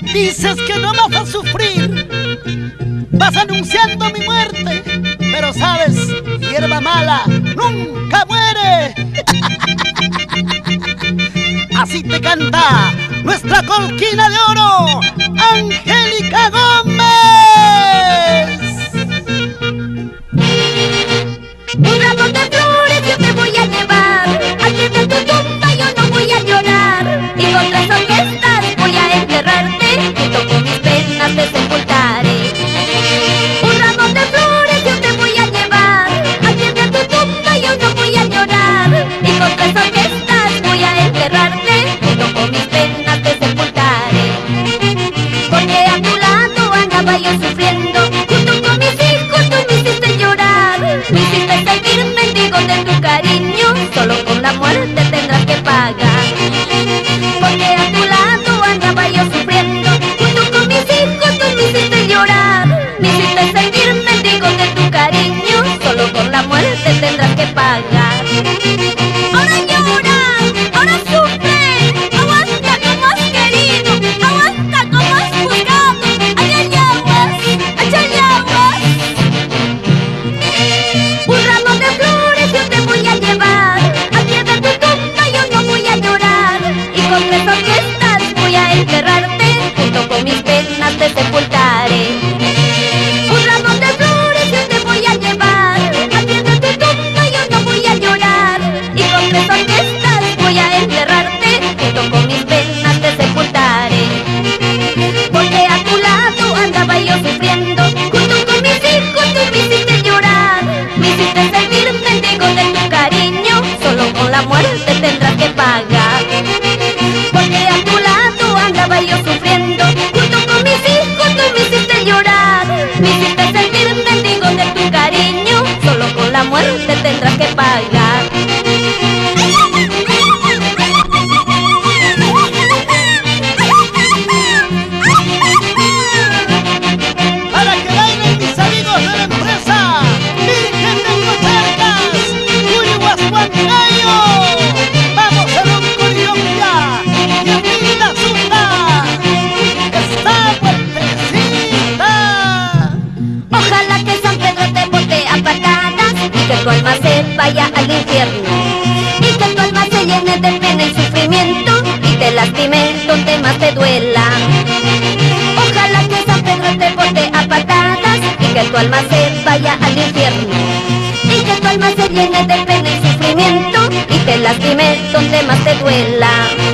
Dices que no me vas a sufrir, vas anunciando mi muerte, pero sabes, hierba mala nunca muere. Así te canta nuestra colquina de oro, Angélica Gómez. Un ramo de flores yo te voy a llevar, al pie de tu tumba yo no voy a llorar, y con tres orquestas voy a enterrarte, junto con mis penas te sepultaré. Un ramo de flores yo te voy a llevar, al pie de tu tumba yo no voy a llorar, y con tres orquestas voy a enterrarte, junto con mis penas te sepultaré. Porque a tu lado andaba yo sufriendo, junto con mis hijos tú me hiciste llorar, me hiciste seguir mendigo de tu cariño, solo con la muerte tendrás que pagar. Porque a tu lado andaba yo sufriendo, junto con mis hijos tú me hiciste llorar, me hiciste seguir mendigo de tu cariño, solo con la muerte tendrás que pagar. Ahora llora, ahora sufre, aguanta como has querido, aguanta como has jurado, allá aguas, allá aguas. Un ramo de flores yo te voy a llevar, al pie de tu tumba yo no voy a llorar, y con tres orquestas voy a enterrarte, junto con mis penas te sepultaré. Un ramo de flores yo te voy a llevar, al pie de tu tumba yo no voy a llorar, y con tres orquestas voy a enterrarte, junto con mis penas te sepultaré. Porque a tu lado andaba yo sufriendo, junto con mis hijos tú me hiciste llorar, me hiciste sentir mendigo de tu cariño, solo con la muerte tendrás que pagar. Porque a tu lado andaba yo sufriendo, junto con mis hijos tú me hiciste llorar, me hiciste sentir mendigo de tu cariño, solo con la muerte tendrás que pagar. Para que bailen mis amigos de la empresa Virgen de Cocharcas, Curihuascuancayo. Vamos a Roncoriopia y a Pinazunta, está fuertecita. Ojalá que San Pedro te bote a patadas y que tu alma se vaya al infierno, y que tu alma se llene de pena y sufrimiento y te lastime donde más te duela. Ojalá que San Pedro te bote a patadas y que tu alma se vaya al infierno, y que tu alma se llene de pena y sufrimiento y te lastime donde más te duela.